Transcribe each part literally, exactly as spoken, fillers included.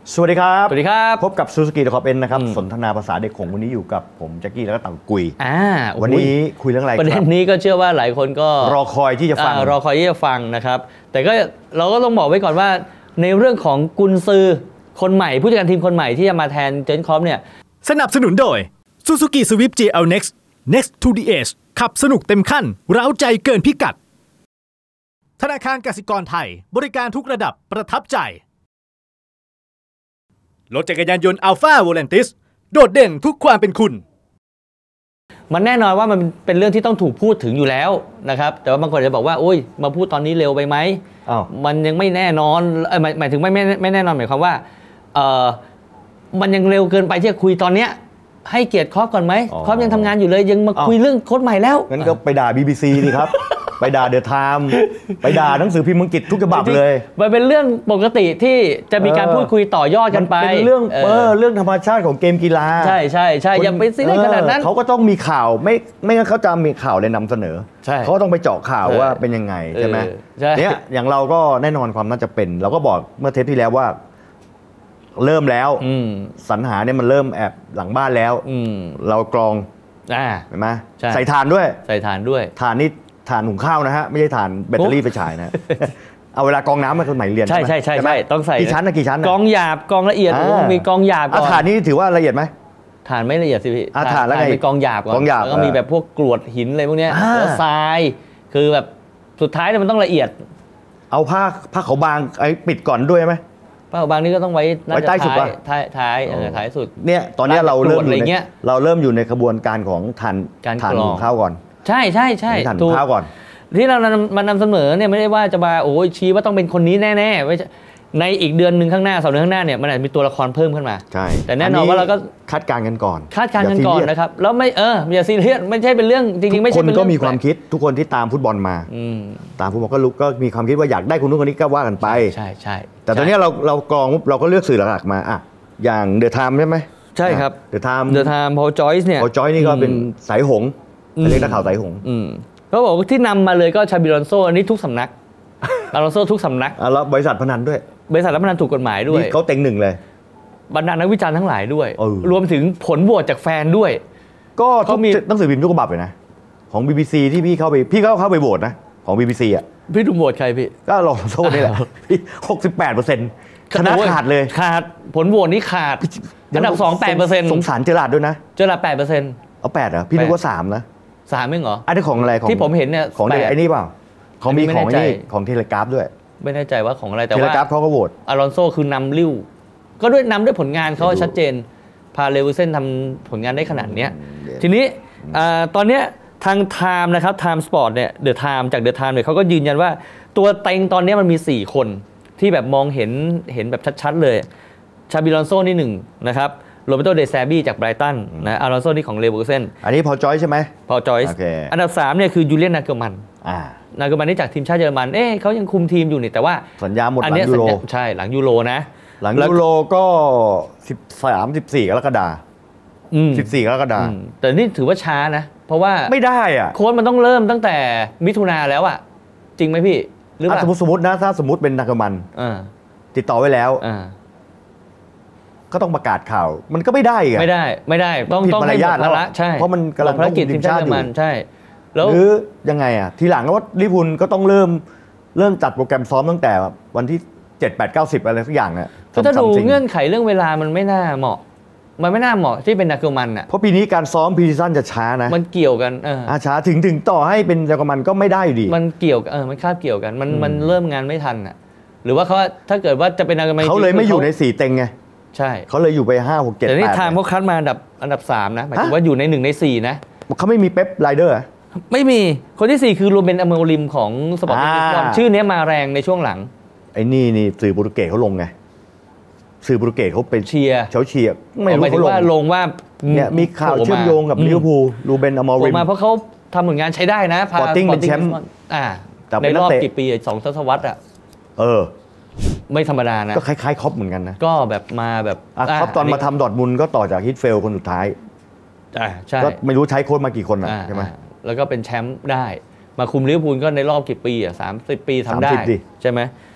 สวัสดีครับสวัสดีครับพบกับซูซูกิเดอะคอปเอ็นนะครับสนทนาภาษาเด็กของวันนี้อยู่กับผมแจ็คกี้แล้วก็เต่ากุยอ่าวันนี้คุยเรื่องอะไรประเด็นนี้ก็เชื่อว่าหลายคนก็รอคอยที่จะฟังรอคอยที่จะฟังนะครับแต่ก็เราก็ต้องบอกไว้ก่อนว่าในเรื่องของกุนซือคนใหม่ผู้จัดการทีมคนใหม่ที่จะมาแทนเจนคอปเนี่ยสนับสนุนโดย Suzuki Swift จี แอล Next Next to the Edge ขับสนุกเต็มขั้นเร้าใจเกินพิกัดธนาคารกสิกรไทยบริการทุกระดับประทับใจรถจักรยานยนต์ Alpha Volantis โดดเด่นทุกความเป็นคุณมันแน่นอนว่ามันเป็นเรื่องที่ต้องถูกพูดถึงอยู่แล้วนะครับแต่ว่าบางคนจะบอกว่าโอ้ยมาพูดตอนนี้เร็วไปไหมมันยังไม่แน่นอนเอ้ยหมายถึงไม่ไม่ไม่แน่นอนหมายความว่าเออมันยังเร็วเกินไปที่จะคุยตอนเนี้ยให้เกียรติครอบก่อนไหมครอบยังทำงานอยู่เลยยังมาคุยเรื่องโค้ชใหม่แล้วงั้นก็ไปด่า บี บี ซี ดีครับ ไปด่าเดอะไทม์ไปด่าหนังสือพิมพ์อังกฤษทุกฉบับเลยมันเป็นเรื่องปกติที่จะมีการพูดคุยต่อยอดกันไปเป็นเรื่องเออเรื่องธรรมชาติของเกมกีฬาใช่ใช่ใช่อย่าไปซีเรียสขนาดนั้นเขาก็ต้องมีข่าวไม่ไม่งั้นเขาจะมีข่าวเลยนำเสนอเขาต้องไปเจาะข่าวว่าเป็นยังไงใช่ไหมเนี่ยอย่างเราก็แน่นอนความน่าจะเป็นเราก็บอกเมื่อเทปที่แล้วว่าเริ่มแล้วสรรหาเนี่ยมันเริ่มแอบหลังบ้านแล้วเรากรองเห็นไหมใส่ถ่านด้วยใส่ถ่านด้วยถ่านนี่ถ่านหุงข้าวนะฮะไม่ใช่ถ่านแบตเตอรี่ไฟฉายนะเอาเวลากรองน้ำมาสมัยเรียนใช่ใช่ใช่ใช่ต้องใส่กี่ชั้นนะกี่ชั้นกรองหยาบกรองละเอียดมีกรองหยาบก่อนถ่านนี่ถือว่าละเอียดไหมถ่านไม่ละเอียดสิพี่ถ่านแล้วไงเป็นกรองหยาบก่อนแล้วก็มีแบบพวกกรวดหินอะไรพวกนี้แล้วทรายคือแบบสุดท้ายเนี่ยมันต้องละเอียดเอาผ้าผ้าขาวบางไอ้ปิดก่อนด้วยไหมผ้าขาวบางนี่ก็ต้องไว้ไว้ใต้สุดป่ะท้ายท้ายท้ายสุดเนี่ยตอนนี้เราเริ่มอยู่ในเราเริ่มอยู่ในกระบวนการของถ่านถ่านหุงข้าวก่อนใช่ใช่ใช่ถ่านหุงข้าวก่อนที่เรามานำเสนอเนี่ยไม่ได้ว่าจะมาโอ้ยชี้ว่าต้องเป็นคนนี้แน่ๆไม่ในอีกเดือนหนึ่งข้างหน้าสองเดือนข้างหน้าเนี่ยมันอาจจะมีตัวละครเพิ่มขึ้นมาใช่แต่แน่นอนว่าเราก็คาดการณ์กันก่อนคาดการณ์กันก่อนนะครับแล้วไม่เอออย่าซีเรียสไม่ใช่เป็นเรื่องจริงๆไม่ใช่เป็นเรื่องคนก็มีความคิดทุกคนที่ตามฟุตบอลมาตามฟุตบอลก็รู้ก็มีความคิดว่าอยากได้คนนู้นคนนี้ก็ว่ากันไปใช่ใช่แต่ตอนนี้เราเรากรองเราก็เลือกสื่อหลักๆมาอ่ะอย่างเดอะไทม์ใช่ไหมใช่ครับเดอะไทม์เดอะไทม์พอจอยส์เนี่ยพอจอยนี่ก็เป็นสายหงเรียกนักข่าวสายหงเขาบอกที่นำมาเลยก็ชาบิลอนโซอันนี้ทุกสำนักอลอนโซทุกสำนักแล้วบริษัทพนันด้วยบริษัทรับพนันถูกกฎหมายด้วยเขาเต็งหนึ่งเลยบรรดานักวิจารณ์ทั้งหลายด้วยรวมถึงผลโหวตจากแฟนด้วยก็เขามีหนังสือพิมพ์ทุกฉบับเลยนะของ บี บี ซี ที่พี่เข้าไปพี่ก็เข้าไปโหวตนะของ บี บี ซี อ่ะพี่ดูโหวตใครพี่ก็ลองโทษนี่แหละหกสิบแปดเปอร์เซ็นต์ชนะขาดเลยขาดผลโหวตนี้ขาดอันดับสอง แปดเปอร์เซ็นต์สงสารเจอราร์ดด้วยนะเจอราร์ด แปดเปอร์เซ็นต์เอาแปดเหรอพี่นึกว่าสามนะสามไม่เหรออันนี้ของอะไรของที่ผมเห็นเนี่ยของไอ้นี่เปล่าของมีของนี่ของเทเลกราฟด้วยไม่แน่ใจว่าของอะไรแต่ว่าเทเลกราฟเขาก็โหวตอลอนโซคือนำริ้วก็ด้วยนำด้วยผลงานเขาชัดเจนพาเลวิเซนทำผลงานได้ขนาดนี้ทีนี้ตอนนี้ทางไทม์นะครับไทม์สปอร์ตเนี่ยเดอะไทม์จากเดอะไทม์เนี่ยเขาก็ยืนยันว่าตัวเต็งตอนนี้มันมีสี่คนที่แบบมองเห็นเห็นแบบชัดๆเลยชาบิลอนโซนี่หนึ่งนะครับโรเบโตเดแซบี้จากไบรตันนะอลอนโซนี่ของเลเวอร์เซนอันนี้พอจอยใช่ไหมพอจอยอันดับสามเนี่ยคือยูเลียนนาเกอร์มันนาเกอร์มันนี่จากทีมชาติเยอรมันเอ๊ะเขายังคุมทีมอยู่นี่แต่ว่าสัญญาหมดหลังยูโรใช่หลังยูโรนะหลังยูโรก็สิบสาม สิบสี่กรกฎาคมสิบสี่กรกฎาคมแต่นี่ถือว่าช้านะเพราะว่าไม่ได้อ่ะโค้ชมันต้องเริ่มตั้งแต่มิถุนาแล้วอ่ะจริงไหมพี่หรือว่าสมมติสมมตินะถ้าสมมติเป็นนาเกอร์มันติดต่อไว้แล้วก็ต้องประกาศข่าวมันก็ไม่ได้อ่ะไม่ได้ไม่ได้ต้องต้องให้หมดภาระใช่เพราะมันกำลังภารกิจทีมชาติเยอรมันใช่หรือยังไงอ่ะทีหลังว่าลิพุลก็ต้องเริ่มเริ่มจัดโปรแกรมซ้อมตั้งแต่วันที่เจ็ด แปด เก้า สิบอะไรสักอย่างอ่ะถ้าดูเงื่อนไขเรื่องเวลามันไม่น่าเหมาะมันไม่น่าเหมาะที่เป็นนาเกอร์มันอ่ะเพราะปีนี้การซ้อมพรีซีซั่นจะช้านะมันเกี่ยวกันเออช้าถึงถึงต่อให้เป็นนาเกอร์มันก็ไม่ได้อยู่ดีมันเกี่ยวเออมันคาบเกี่ยวกันมันมันเริ่มงานไม่ทันอ่ะหรือว่าเขาถ้าเกิดว่าจะเป็นนาเกอร์มันเขาเลยไม่อยู่ในสี่เต็งไงใช่เขาเลยอยู่ไปห้า หก เจ็ดแต่นี่ไทม์เขาคัดมาอันดับอันดับสามนะหมายถึงว่าอยู่ในหนึ่งในสี่นะเขาไม่มีเป๊ปไรเดอร์ไม่มีคนที่สี่คือรูเบนอเมโอริมของสปอร์ติ้งลิสบอนชื่อนี้มาแรงในช่วงหลังไอ้นี่นี่สื่อโปรตุเกสเขาลงไงสื่อโปรตุเกสเขาเป็นเชียร์เขาเชียร์ไม่รู้เขาลงลงว่าเนี่ยมีข่าวเชื่อมโยงกับลิเวอร์พูลรูเบนอเมโอริมมาเพราะเขาทำผลงานใช้ได้นะพาสปอร์ติ้งเป็นแชมป์ในรอบกี่ปีสองทศวรรษอ่ะเออไม่ธรรมดานะก็คล้ายๆคอปเหมือนกันนะก็แบบมาแบบคอปตอนมาทำดอร์ทมุนด์ก็ต่อจากฮิตเฟลคนสุดท้ายใช่ก็ไม่รู้ใช้โค้ชมากี่คนใช่ไหมแล้วก็เป็นแชมป์ได้มาคุมลิเวอร์พูลก็ในรอบกี่ปีอ่ะสามสิบปีทำได้ใช่ไหม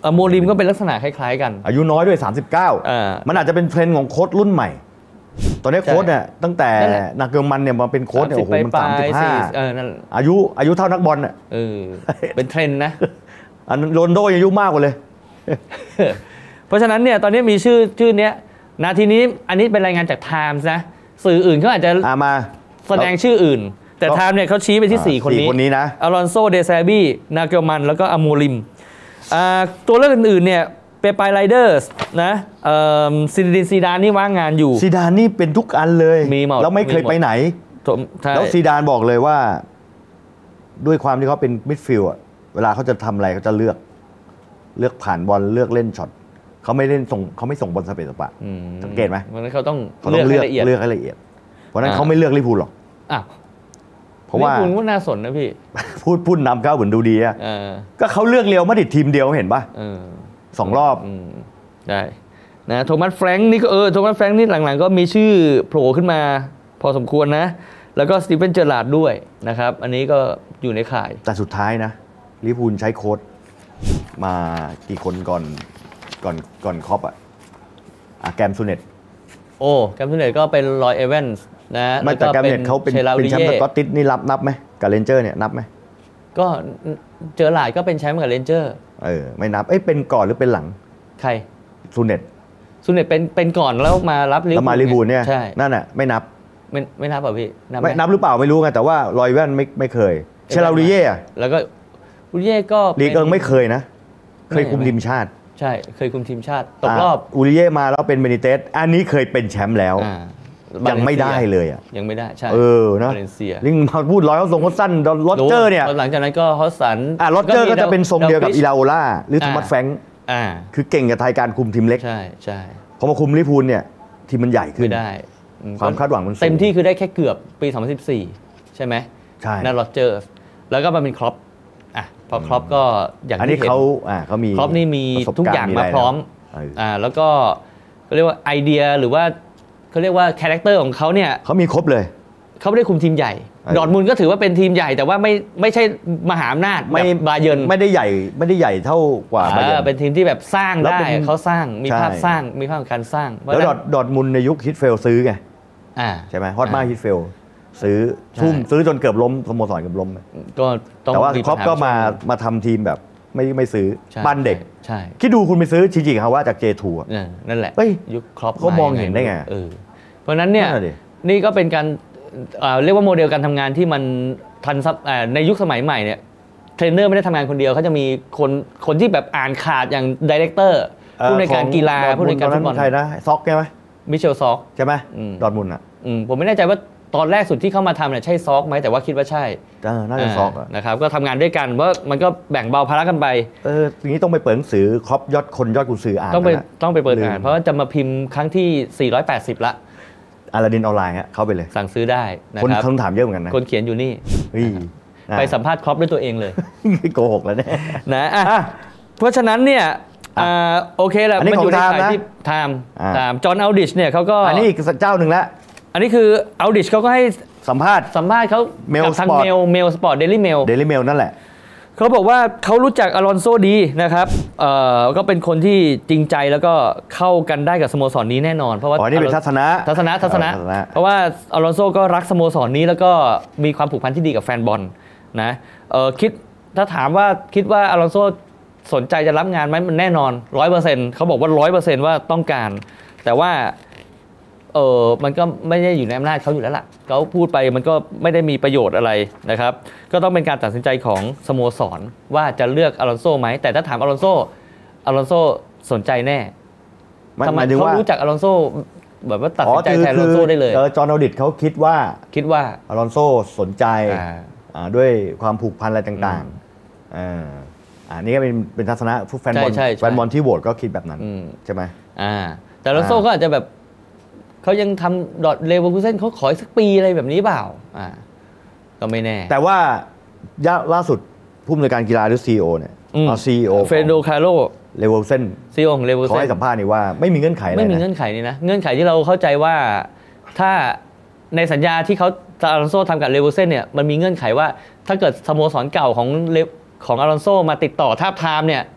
โมริมก็เป็นลักษณะคล้ายๆกันอายุน้อยด้วยสามสิบเก้าอ่ามันอาจจะเป็นเทรนด์ของโค้ชรุ่นใหม่ตอนนี้โค้ชเนี่ยตั้งแต่นาเกิลมันเนี่ยมาเป็นโค้ชเนี่ยโอ้โหมันสามสิบห้าอายุอายุเท่านักบอลอ่ะเออเป็นเทรนด์นะอันโรนโดอายุมากกว่าเลยเพราะฉะนั้นเนี่ยตอนนี้มีชื่อชื่อเนี้ยนาทีนี้อันนี้เป็นรายงานจากไทม์นะสื่ออื่นเขาอาจจะมาแสดงชื่ออื่นแต่ไทม์เนี่ยเขาชี้ไปที่สี่คนนี้คนนี้นะอลอนโซเดซาบี้นาเกิลมันแล้วก็อโมริมตัวเลือกอื่นๆเนี่ยเปปายไรเดอร์สนะซินดินซีดานนี่ว่างงานอยู่ซีดานนี่เป็นทุกอันเลยมีหมดแล้วไม่เคยไปไหนแล้วซีดานบอกเลยว่าด้วยความที่เขาเป็นมิดฟิลด์เวลาเขาจะทำอะไรเขาจะเลือกเลือกผ่านบอลเลือกเล่นช็อตเขาไม่เล่นส่งเขาไม่ส่งบอลสเปซสปะสังเกตไหมเพราะนั้นเขาต้องเลือกให้ละเอียดเลือกให้ละเอียดเพราะนั้นเขาไม่เลือกลิเวอร์พูลหรอกอ้าวเพราะว่าลิเวอร์พูลก็น่าสนนะพี่พูดพูดนำเขาเหมือนดูดีอะก็เขาเลือกเรียวมาดริดทีมเดียวเห็นปะสองรอบได้นะโทมัสแฟรงค์นี่ก็เออโทมัสแฟรงค์นี่หลังๆก็มีชื่อโผล่ขึ้นมาพอสมควรนะแล้วก็สตีเฟนเจอราร์ดด้วยนะครับอันนี้ก็อยู่ในข่ายแต่สุดท้ายนะลิเวอร์พูลใช้โค้ชมากี่คนก่อนก่อนก่อนคอปอะแกมซูเนตโอ้แกมซูเนตก็เป็นรอยเอเวนส์นะไม่แต่แกมเนี่ยเขาเป็นเป็นแชมป์สกอตติชนี่รับนับไหมกับเรนเจอร์เนี่ยนับไหมก็เจอหลายก็เป็นแชมป์กับเรนเจอร์เออไม่นับเอ้ยเป็นก่อนหรือเป็นหลังใครซูเนตซูเนตเป็นเป็นก่อนแล้วมารับลิเวอร์พูลแล้วมาลิเวอร์พูลเนี่ยนั่นน่ะไม่นับไม่ไม่นับป่ะพี่ไม่นับหรือเปล่าไม่รู้ไงแต่ว่ารอยแว่นไม่ไม่เคยเชลาริเย่แล้วก็อูริเย่ก็ลีกเอิงไม่เคยนะเคยคุมทีมชาติใช่เคยคุมทีมชาติตกรอบอูริเย่มาแล้วเป็นเบนิเตสอันนี้เคยเป็นแชมป์แล้วยังไม่ได้เลยอ่ะยังไม่ได้ใช่เออนะลิงมาพูดร้อยเขาทรงเขาสั้นโรเจอร์เนี่ยหลังจากนั้นก็ฮอสสันอ่าโรเจอร์ก็จะเป็นทรงเดียวกับอิลาโอล่าหรือโทมัสแฟรงค์คือเก่งกับไทยการคุมทีมเล็กใช่ใช่พอมาคุมลิเวอร์พูลเนี่ยทีมมันใหญ่ขึ้นไม่ได้ความคาดหวังมันเต็มที่คือได้แค่เกือบปีสองพันสิบสี่ใช่ไหมใช่นั่นโรเจอร์แล้วก็มาเป็นครอปอ่ะพอครอปก็อย่างที่เห็นเขาอ่าเขามีครอปนี่มีทุกอย่างมาพร้อมอ่าแล้วก็เขาเรียกว่าไอเดียหรือว่าเขาเรียกว่าคาแรคเตอร์ของเขาเนี่ยเขามีครบเลยเขาไม่ได้คุมทีมใหญ่ดอร์ทมุนด์ก็ถือว่าเป็นทีมใหญ่แต่ว่าไม่ไม่ใช่มหาอำนาจแบบบาเยิร์นไม่ได้ใหญ่ไม่ได้ใหญ่เท่ากว่าบาเยิร์นเป็นทีมที่แบบสร้างได้เขาสร้างมีภาพสร้างมีภาพการสร้างแล้วดอร์ทมุนด์ในยุคฮิตเฟลซื้อไงใช่ไหมฮอตมากฮิตเฟลซื้อทุ่มซื้อจนเกือบล้มสโมสรเกือบล้มก็แต่ว่าครอปก็มามาทำทีมแบบไม่ไม่ซื้อปั้นเด็กใช่คิดดูคุณไปซื้อชิจิฮาวะจาก เจ ทูนั่นแหละยุคครอปเขามองเห็นได้ไงเพราะนั้นเนี่ยนี่ก็เป็นการเรียกว่าโมเดลการทำงานที่มันทันในยุคสมัยใหม่เนี่ยเทรนเนอร์ไม่ได้ทำงานคนเดียวเขาจะมีคนคนที่แบบอ่านขาดอย่างดีเรคเตอร์ผู้ในการกีฬาผู้ในการฟุตบอลใครนะซอกใช่ไหมมิเชลซอกใช่ไหมดอร์ทมุนด์อ่ะผมไม่แน่ใจว่าตอนแรกสุดที่เข้ามาทำเนี่ยใช่ซอกไหมแต่ว่าคิดว่าใช่น่าจะซอกนะครับก็ทำงานด้วยกันว่ามันก็แบ่งเบาภาระกันไปเออทีนี้ต้องไปเปิดหนังสือครอปยอดคนยอดกุญสืออ่านต้องไปต้องไปเปิดอ่านเพราะว่าจะมาพิมพ์ครั้งที่สี่ร้อยแปดสิบละอาลาดินออนไลน์ฮะเข้าไปเลยสั่งซื้อได้นะครับคนคำถามเยอะเหมือนกันนะคนเขียนอยู่นี่ไปสัมภาษณ์ครอปด้วยตัวเองเลยโกหกแล้วเนี่ยนะเพราะฉะนั้นเนี่ยโอเคแหละมันอยู่ในข่ายที่ไทม์ตามจอห์นอัลดิชเนี่ยเขาก็อันนี้อีกเจ้าหนึ่งแล้วอันนี้คืออัลดิชเขาก็ให้สัมภาษณ์สัมภาษณ์เขากับทางเมลเมลสปอร์ตเดลี่เมลเดลี่เมลนั่นแหละเขาบอกว่าเขารู้จักอลอนโซดีนะครับเอ่อก็เป็นคนที่จริงใจแล้วก็เข้ากันได้กับสโมสรนี้แน่นอนเพราะว่าอ๋อนี่เป็นทัศนะทัศนะทัศนะเพราะว่าอลอนโซก็รักสโมสรนี้แล้วก็มีความผูกพันที่ดีกับแฟนบอลนะเออคิดถ้าถามว่าคิดว่าอลอนโซสนใจจะรับงานไหมมันแน่นอน ร้อยเปอร์เซ็นต์ เขาบอกว่า ร้อยเปอร์เซ็นต์ ว่าต้องการแต่ว่าเออมันก็ไม่ได้อยู่ในอำนาจเขาอยู่แล้วล่ะเขาพูดไปมันก็ไม่ได้มีประโยชน์อะไรนะครับก็ต้องเป็นการตัดสินใจของสโมสรว่าจะเลือกอลอนโซไหมแต่ถ้าถามอลอนโซอลอนโซสนใจแน่ทำไมเขารู้จักอลอนโซแบบว่าตัดสินใจแทนอลอนโซได้เลยจอห์นอัลดิชเขาคิดว่าคิดว่าอลอนโซสนใจด้วยความผูกพันอะไรต่างๆอ่าอันนี้ก็เป็นเป็นทัศนะผู้แฟนบอลแฟนบอลที่โหวตก็คิดแบบนั้นใช่ไหมอ่าแต่อลอนโซก็อาจจะแบบเขายังทำดอทเลเวอร์คูเซ่นเขาขออีกสักปีอะไรแบบนี้เปล่าอ่าก็ไม่แน่แต่ว่าล่าสุดผู้อำนวยการกีฬาหรือ ซี อี โอ เนี่ยเอา ซี อี โอเฟรโดคาร์โลเลเวอร์เซนซี อี โอ ของเลเวอร์เซนเขาให้สัมภาษณ์นี่ว่าไม่มีเงื่อนไขอะไรไม่มีเงื่อนไขนี่นะเงื่อนไขที่เราเข้าใจว่าถ้าในสัญญาที่เขาอลอนโซทำกับเลเวอร์เซนเนี่ยมันมีเงื่อนไขว่าถ้าเกิดสโมสรเก่าของของอลอนโซมาติดต่อทาบทามเนี่ย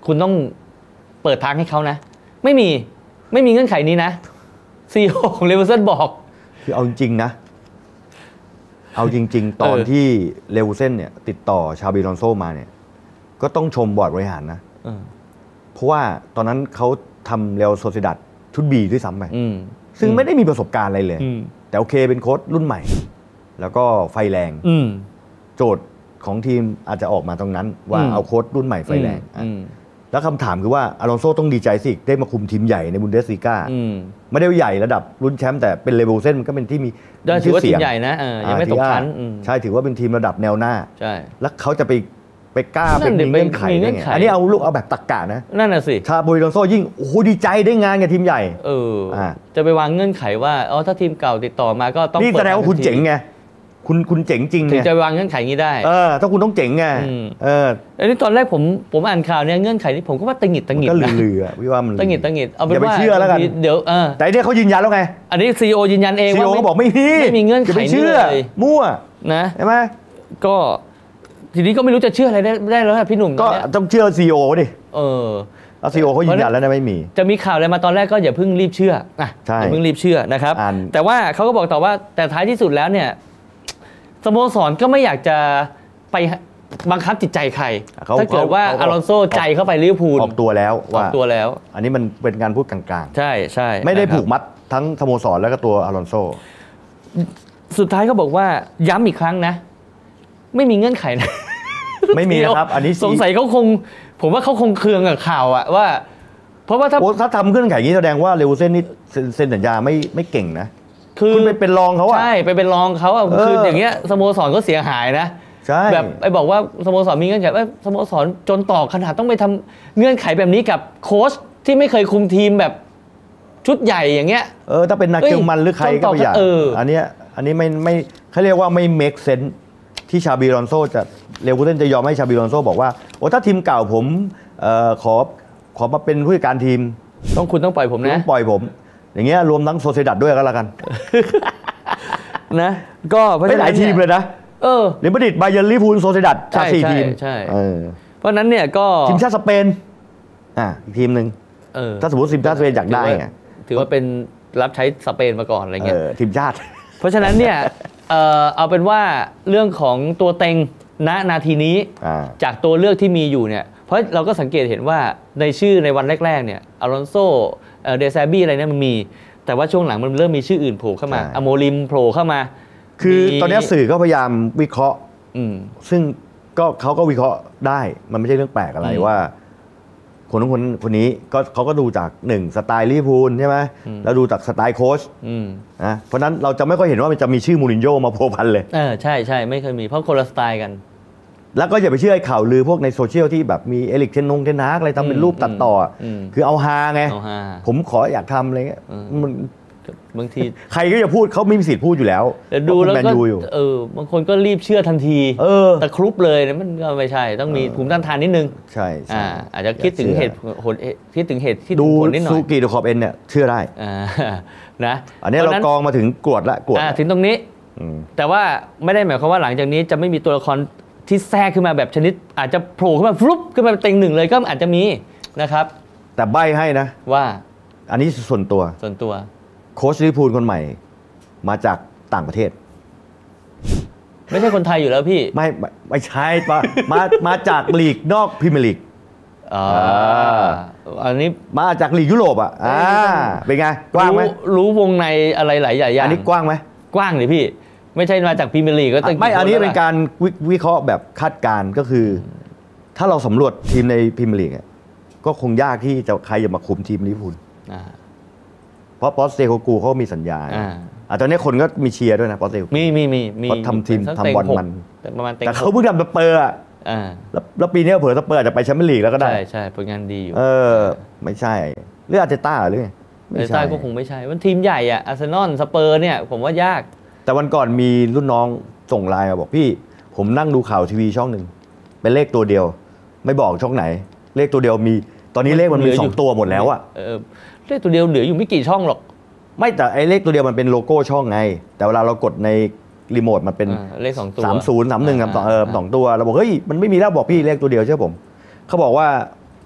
คุณต้องเปิดทางให้เขานะไม่มีไม่มีเงื่อนไขนี้นะซีอีโอของเลเวอร์ซันบอกคือเอาจริงๆนะเอาจริงๆตอนที่เลเวอร์ซันเนี่ยติดต่อชาบีลอนโซมาเนี่ยก็ต้องชมบอร์ดบริหารนะเพราะว่าตอนนั้นเขาทำเรอัลโซซิดัดชุดบีด้วยซ้ำไปซึ่งไม่ได้มีประสบการณ์อะไรเลยแต่โอเคเป็นโค้ชรุ่นใหม่แล้วก็ไฟแรงโจทย์ของทีมอาจจะออกมาตรงนั้นว่าเอาโค้ชรุ่นใหม่ไฟแรงแล้วคำถามคือว่าอลอนโซต้องดีใจสิได้มาคุมทีมใหญ่ในบุนเดสลีกาไม่ได้ใหญ่ระดับรุ่นแชมป์แต่เป็นเลเวอร์ซันมันก็เป็นที่มีถือว่าทีมใหญ่นะยังไม่ตกชั้นใช่ถือว่าเป็นทีมระดับแนวหน้าใช่แล้วเขาจะไปไปกล้าเป็นเงื่อนไขได้ไงอันนี้เอาลูกเอาแบบตรรกะนะนั่นน่ะสิชาบูลอนโซยิ่งโอ้โหดีใจได้งานกับทีมใหญ่เออจะไปวางเงื่อนไขว่าอ๋อถ้าทีมเก่าติดต่อมาก็ต้องนี่แสดงว่าคุณเจ๋งไงคุณคุณเจ๋งจริงถึงจะวางเงื่อนไขนี้ได้เออถ้าคุณต้องเจ๋งไงเอออันนี้ตอนแรกผมผมอ่านข่าวเนี่ยเงื่อนไขนี้ผมก็ว่าตังหิดตังหิดก็ลือๆวิว่ามันตังหิดตังหิดเอาเป็นว่าอย่าไปเชื่อแล้วกันเดี๋ยวเออแต่เนี่ยเขายืนยันแล้วไงอันนี้ซีอีโอยืนยันเองว่าเขาบอกไม่มีไม่มีเงื่อนไขนี้เลยมั่วนะใช่ไหมก็ทีนี้ก็ไม่รู้จะเชื่ออะไรได้ได้แล้วพี่หนุ่มก็ต้องเชื่อซีอีโอดิเออเอาซีอีโอเขายืนยันแล้วนะไม่มีจะมีข่าวอะไรมาตอนแรกก็อย่าเพิ่งรีบเชื่ออ่ะอย่าเพิ่งรีบเชื่อนะครับแต่ว่าเขาก็บอกต่อว่าแต่ท้ายที่สุดแล้วเนี่ยสโมสรก็ไม่อยากจะไปบังคับจิตใจใครถ้าเกิดว่าอลอนโซใจเข้าไปลิเวอร์พูลออกตัวแล้วออกตัวแล้วอันนี้มันเป็นการพูดกลางๆใช่ใช่ไม่ได้ผูกมัดทั้งสโมสรแล้วก็ตัวอลอนโซสุดท้ายเขาบอกว่าย้ำอีกครั้งนะไม่มีเงื่อนไขนะไม่มีนะครับอันนี้สงสัยเขาคงผมว่าเขาคงเคืองกับข่าวอะว่าเพราะว่าถ้าถ้าทำเงื่อนไขนี้แสดงว่าเลวูเซ่นนี่เซ็นสัญญาไม่ไม่เก่งนะคือไปเป็นรองเขาอะใช่ไปเป็นรองเขาอะคืออย่างเงี้ยสโมสรก็เสียหายนะใช่แบบไอ้บอกว่าสโมสรมีเงื่อนไขว่าสโมสรจนต่อขนาดต้องไปทำเงื่อนไขแบบนี้กับโค้ชที่ไม่เคยคุมทีมแบบชุดใหญ่อย่างเงี้ยเออถ้าเป็นนาเกลมันหรือใครก็ไม่อยากอันนี้อันนี้ไม่ไม่เขาเรียกว่าไม่เมคเซนส์ที่ชาบีลอนโซจะเลวูเซ่นจะยอมให้ชาบีลอนโซบอกว่าโอ้ถ้าทีมเก่าผมเอ่อขอขอมาเป็นผู้จัดการทีมต้องคุณต้องปล่อยผมนะต้องปล่อยผมอย่างเงี้ยรวมทั้งโซเซดัดด้วยก็แล้วกันนะก็ไม่หลายทีมเลยนะเออเรอัลมาดริด บาเยิร์น ลิเวอร์พูล โซเซดัดสี่ทีมใช่เพราะนั้นเนี่ยก็ทีมชาติสเปนอ่ะอีกทีมนึงถ้าสมมติทีมชาติสเปนอยากได้ไงถือว่าเป็นรับใช้สเปนมาก่อนอะไรเงี้ยทีมชาติเพราะฉะนั้นเนี่ยเออเอาเป็นว่าเรื่องของตัวเต็งณนาทีนี้จากตัวเลือกที่มีอยู่เนี่ยเพราะเราก็สังเกตเห็นว่าในชื่อในวันแรกๆเนี่ยอลอนโซเดซาบี้อะไรเนี่ยมันมีแต่ว่าช่วงหลังมันเริ่มมีชื่ออื่นโผล่เข้ามาอโมริมโผล่เข้ามาคือตอนนี้สื่อก็พยายามวิเคราะห์ซึ่งก็เขาก็วิเคราะห์ได้มันไม่ใช่เรื่องแปลกอะไรว่าคนนู้นคนคนนี้ก็เขาก็ดูจากหนึ่งสไตล์ลิเวอร์พูลใช่ไหมแล้วดูจากสไตล์โค้ชนะเพราะนั้นเราจะไม่ค่อยเห็นว่ามันจะมีชื่อมูรินโญ่มาโผล่พันเลยเออใช่ใช่ไม่เคยมีเพราะคนละสไตล์กันแล้วก็อย่าไปเชื่อไอ้ข่าวลือพวกในโซเชียลที่แบบมีเอลิกเทนนงเทนฮากอะไรทำเป็นรูปตัดต่อคือเอาฮาไงผมขออยากทำอะไรเงี้ยมันบางทีใครก็จะพูดเขาไม่มีสิทธิ์พูดอยู่แล้วแต่ดูแล้วก็เออบางคนก็รีบเชื่อทันทีเออแต่ครุบเลยมันก็ไม่ใช่ต้องมีภูมิต้านทานนิดนึงใช่อ่าอาจจะคิดถึงเหตุผลคิดถึงเหตุที่ดูซูกิดูขอบเอ็นเนี่ยเชื่อได้นะอันนี้เรากองมาถึงกรวดละกรวดถึงตรงนี้แต่ว่าไม่ได้หมายความว่าหลังจากนี้จะไม่มีตัวละครที่แทรกขึ้นมาแบบชนิดอาจจะโผล่ขึ้นมาฟลุปขึ้นมาเต็งหนึ่งเลยก็อาจจะมีนะครับแต่ใบให้นะว่าอันนี้ส่วนตัวส่วนตัวโค้ชลิเวอร์พูลคนใหม่มาจากต่างประเทศไม่ใช่คนไทยอยู่แล้วพี่ไม่ไม่ใช่มามามาจากลีกนอกพรีเมียร์ลีกอ่าอันนี้มาจากลีกยุโรปอ่ะอ่าเป็นไงกว้างไหมรู้วงในอะไรหลายอย่างอันนี้กว้างไหมกว้างเลยพี่ไม่ใช่มาจากพรีเมียร์ลีกก็ไม่อันนี้เป็นการวิเคราะห์แบบคาดการณ์ก็คือถ้าเราสำรวจทีมในพรีเมียร์ลีกก็คงยากที่จะใครจะมาคุมทีมลิเวอร์พูลเพราะปอสเตโกกูเขามีสัญญาอ่าตอนนี้คนก็มีเชียร์ด้วยนะปอสเตโกมีมีมีมีทำทีมทำบอลมันประมาณแต่เขาเพิ่งทำสเปอร์อ่ะแล้วปีนี้เผื่อสเปอร์จะไปแชมเปี้ยนลีกแล้วก็ได้ใช่ใช่ผลงานดีอยู่เออไม่ใช่หรืออาร์เตต้าหรือไงอาร์เตต้าก็คงไม่ใช่มันทีมใหญ่อ่ะอาร์เซนอลสเปอร์เนี่ยผมว่ายากแต่วันก่อนมีรุ่นน้องส่งไลน์มาบอกพี่ผมนั่งดูข่าวทีวีช่องหนึ่งเป็นเลขตัวเดียวไม่บอกช่องไหนเลขตัวเดียวมีตอนนี้เลขมันมีสองตัวหมดแล้วอ่ะเลขตัวเดียวเหลืออยู่ไม่กี่ช่องหรอกไม่แต่ไอ้เลขตัวเดียวมันเป็นโลโก้ช่องไงแต่เวลาเรากดในรีโมทมันเป็นเลขสองตัวสามศูนย์สามหนึ่งสามสองเออสองตัวเราบอกเฮ้ยมันไม่มีแล้วบอกพี่เลขตัวเดียวเชื่อผมเขาบอกว่า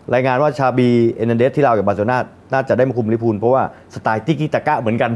รายงานว่าชาบีเอเนเดสที่ลาวกับบาร์เซโลนาน่าจะได้มาคุมลิเวอร์พูลเพราะว่าสไตล์ติกิตะกะเหมือนกัน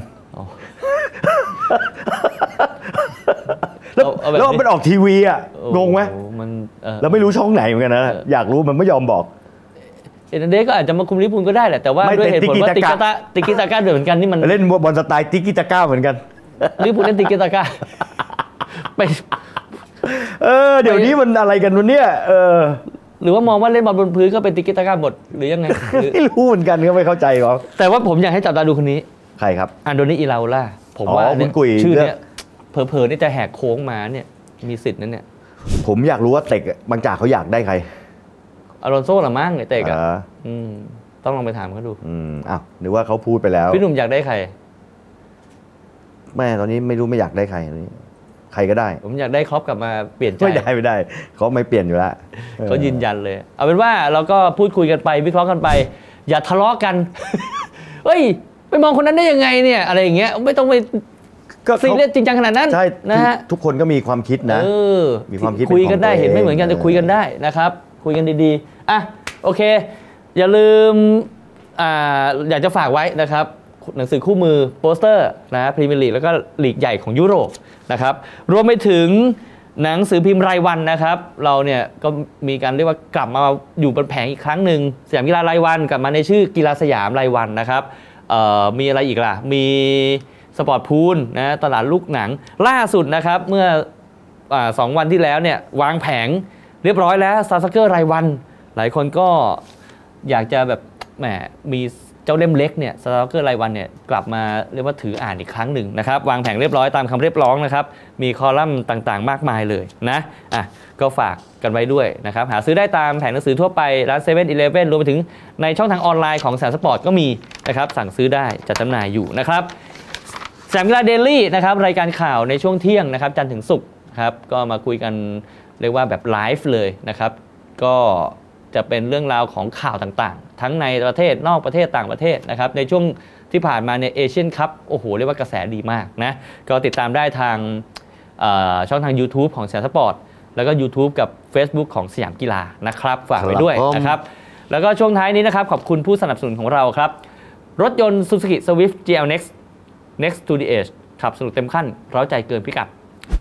แล้วแล้วมันออกทีวีอ่ะงงไหมมันแล้วไม่รู้ช่องไหนเหมือนกันนะอยากรู้มันไม่ยอมบอกเอเนเดสก็อาจจะมาคุมลิเวอร์พูลก็ได้แหละแต่ว่าด้วยเหตุผลว่าติกิตะติกิตะกะเหมือนกันนี่มันเล่นบอลสไตล์ติกิตะกะเหมือนกันลิเวอร์พูลเล่นติกิตะกะไปเออเดี๋ยวนี้มันอะไรกันวันเนี้ยเออหรือว่ามองว่าเล่นบอลบนพื้นก็เป็นติกิตะกะหมดหรือยังไงไม่รู้เหมือนกันก็ไม่เข้าใจหรอกแต่ว่าผมอยากให้จับตาดูคนนี้ใครครับอันโดนีอิราโอล่าผมว่าชื่อเนี้ยเผลอๆนี่จะแหกโค้งมาเนี่ยมีสิทธิ์นั้นเนี่ยผมอยากรู้ว่าเตะบางจากเขาอยากได้ใครอารอนโซ่หรือมั้งไอ้เตะอ่ะต้องลองไปถามเขาดูอืมอ้าวหรือว่าเขาพูดไปแล้วพี่หนุ่มอยากได้ใครแม่ตอนนี้ไม่รู้ไม่อยากได้ใครตอนนี้ใครก็ได้ผมอยากได้ครอปกลับมาเปลี่ยนใจไม่ได้ไม่ได้เขาไม่เปลี่ยนอยู่แล้วเขายืนยันเลยเอาเป็นว่าเราก็พูดคุยกันไปวิเคราะห์กันไปอย่าทะเลาะกันเฮ้ยไปมองคนนั้นได้ยังไงเนี่ยอะไรอย่างเงี้ยไม่ต้องไปซีเรียสจริงจังขนาดนั้นใช่นะฮะทุกคนก็มีความคิดนะมีความคิดคุยกันได้เห็นไม่เหมือนกันจะคุยกันได้นะครับคุยกันดีๆอ่ะโอเคอย่าลืมอ่าอยากจะฝากไว้นะครับหนังสือคู่มือโปสเตอร์นะพรีเมียร์ลีกแล้วก็ลีกใหญ่ของยุโรปนะครับรวมไปถึงหนังสือพิมพ์รายวันนะครับเราเนี่ยก็มีการเรียกว่ากลับมาอยู่บนแผงอีกครั้งหนึ่งสยามกีฬารายวันกลับมาในชื่อกีฬาสยามรายวันนะครับมีอะไรอีกล่ะมีสปอร์ตพูลนะตลาดลูกหนังล่าสุดนะครับเมื่อสองวันที่แล้วเนี่ยวางแผงเรียบร้อยแล้วซาซักเกอร์รายวันหลายคนก็อยากจะแบบแหมมีเจ้าเล่มเล็กเนี่ยสตาร์เกอร์รายวันเนี่ยกลับมาเรียกว่าถืออ่านอีกครั้งหนึ่งนะครับวางแผงเรียบร้อยตามคำเรียบร้องนะครับมีคอลัมน์ต่างๆมากมายเลยนะอ่ะก็ฝากกันไว้ด้วยนะครับหาซื้อได้ตามแผงหนังสือทั่วไปร้านเซเว่นอีเลฟเว่นรวมไปถึงในช่องทางออนไลน์ของสยามสปอร์ตก็มีนะครับสั่งซื้อได้จัดจำหน่ายอยู่นะครับสยามกีฬาเดลี่นะครับรายการข่าวในช่วงเที่ยงนะครับจันทร์ถึงศุกร์ครับก็มาคุยกันเรียกว่าแบบไลฟ์เลยนะครับก็จะเป็นเรื่องราวของข่าวต่างๆทั้งในประเทศนอกประเทศต่างประเทศนะครับในช่วงที่ผ่านมาเนี่ยเอเชียนคัพโอ้โหเรียกว่ากระแสดีมากนะก็ติดตามได้ทางช่องทาง YouTube ของสยามสปอร์ตแล้วก็ YouTube กับ Facebook ของสยามกีฬานะครับฝากไว้ด้วยนะครับแล้วก็ช่วงท้ายนี้นะครับขอบคุณผู้สนับสนุนของเราครับรถยนต์ Suzuki Swift จี แอล Next Next to the Edge ขับสนุกเต็มขั้นเร้าใจเกินพิกัด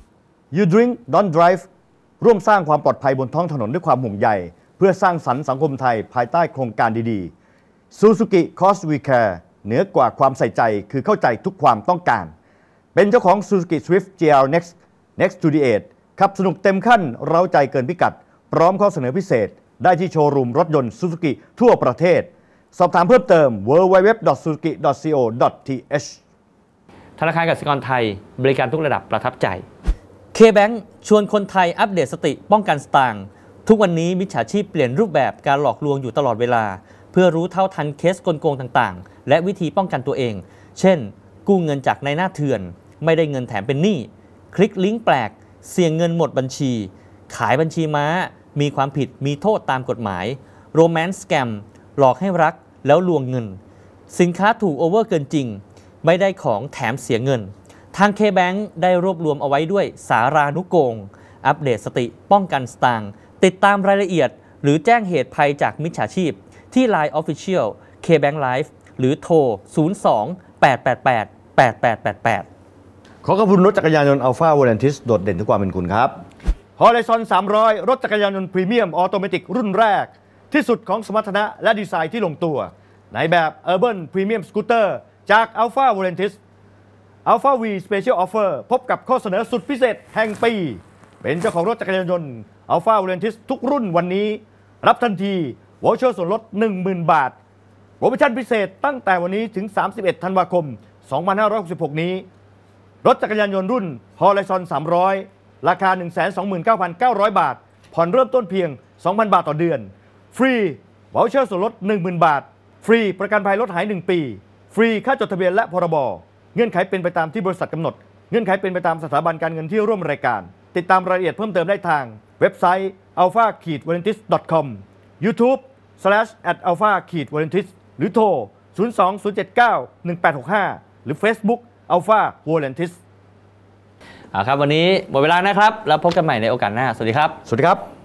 You drink don't drive ร่วมสร้างความปลอดภัยบนท้องถนนด้วยความห่วงใยเพื่อสร้างสรรค์สังคมไทยภายใต้โครงการดีๆ Suzuki Cause We Care เหนือกว่าความใส่ใจคือเข้าใจทุกความต้องการเป็นเจ้าของ Suzuki Swift จี แอล Next Next to the Edge ขับสนุกเต็มขั้นเร้าใจเกินพิกัดพร้อมข้อเสนอพิเศษได้ที่โชว์รูมรถยนต์ Suzuki ทั่วประเทศสอบถามเพิ่มเติม ดับเบิลยู ดับเบิลยู ดับเบิลยู ดอท ซูซูกิ ดอท ซี โอ ดอท ที เอชธนาคารกสิกรไทยบริการทุกระดับประทับใจ K-Bank ชวนคนไทยอัปเดตสติป้องกันสตางค์ทุกวันนี้มิจฉาชีพเปลี่ยนรูปแบบการหลอกลวงอยู่ตลอดเวลาเพื่อรู้เท่าทันเคสกลโกงต่างๆและวิธีป้องกันตัวเองเช่นกู้เงินจากนายหน้าเถื่อนไม่ได้เงินแถมเป็นหนี้คลิกลิงก์แปลกเสี่ยงเงินหมดบัญชีขายบัญชีม้ามีความผิดมีโทษตามกฎหมายโรแมนต์สแกมหลอกให้รักแล้วลวงเงินสินค้าถูกโอเวอร์เกินจริงไม่ได้ของแถมเสียเงินทาง K-Bank ได้รวบรวมเอาไว้ด้วยสารานุโกงอัปเดตสติป้องกันสตางค์ติดตามรายละเอียดหรือแจ้งเหตุภัยจากมิจฉาชีพที่ ไลน์ Official K-Bank Live หรือโทร ศูนย์ สอง แปด แปด แปด แปด แปด แปด แปดขอขอบคุณรถจักรยานยนต์ Alpha Volantis โดดเด่นทุกความเป็นคุณครับ Horizon สามร้อย รถจักรยานยนต์พรีเมียมออโตเมติกรุ่นแรกที่สุดของสมรรถนะและดีไซน์ที่ลงตัวในแบบ Urban Premium Scooter จาก Alpha Volantis Alpha V Special Offer พบกับข้อเสนอสุดพิเศษแห่งปีเป็นเจ้าของรถจักรยานยนต์ Alpha Volantis ทุกรุ่นวันนี้รับทันทีวอเชอร์ส่วนลด หนึ่งหมื่น บาทโปรโมชั่นพิเศษตั้งแต่วันนี้ถึงสามสิบเอ็ดธันวาคมสองพันห้าร้อยหกสิบหกนี้รถจักรยานยนต์รุ่น Horizon สามร้อย ราคา หนึ่งแสนสองหมื่นเก้าพันเก้าร้อย บาทผ่อนเริ่มต้นเพียง สองพัน บาทต่อเดือนฟรีวอเชอร์ส่วนลด หนึ่งหมื่น บาทฟรีประกันภัยรถหายหนึ่งปีฟรีค่าจดทะเบียนและพรบเงื่อนไขเป็นไปตามที่บริษัทกำหนดเงื่อนไขเป็นไปตามสถาบันการเงินที่ร่วมรายการติดตามรายละเอียดเพิ่มเติมได้ทางเว็บไซต์ อัลฟา วอลันติส ดอท คอม ยูทูบ สแลช แอท อัลฟา วอลันติส หรือโทร ศูนย์ สอง ศูนย์ เจ็ด เก้า หนึ่ง แปด หก ห้า หรือ Facebook Alpha Volantis อ่าครับวันนี้หมดเวลานะครับแล้วพบกันใหม่ในโอกาสหน้าสวัสดีครับสวัสดีครับ